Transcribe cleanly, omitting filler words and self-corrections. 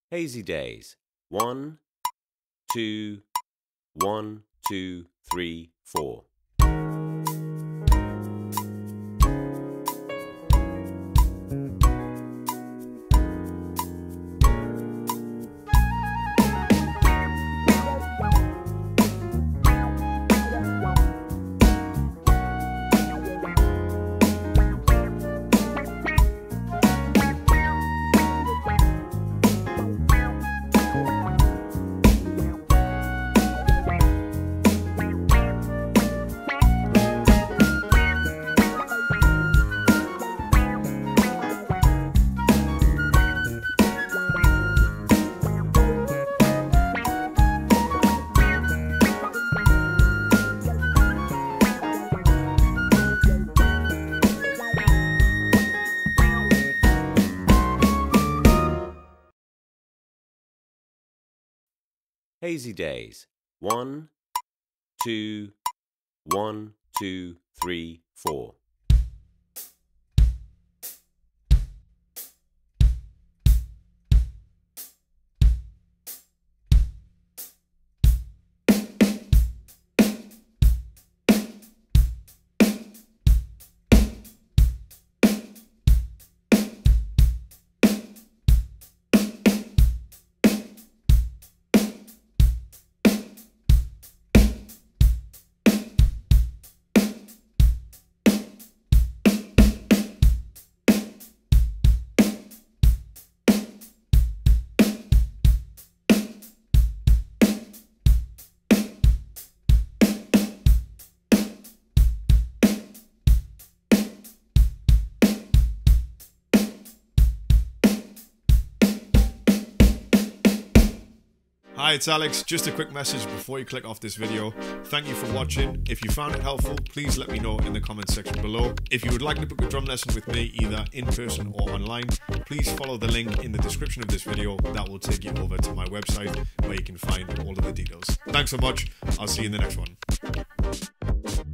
Hazee Daze. 1, 2, 1, 2, 3, 4. Hazee Daze. 1, 2, 1, 2, 3, 4. Hi, it's Alex. Just a quick message before you click off this video. Thank you for watching. If you found it helpful, please let me know in the comment section below. If you would like to book a drum lesson with me, either in person or online, please follow the link in the description of this video. That will take you over to my website where you can find all of the details. Thanks so much. I'll see you in the next one.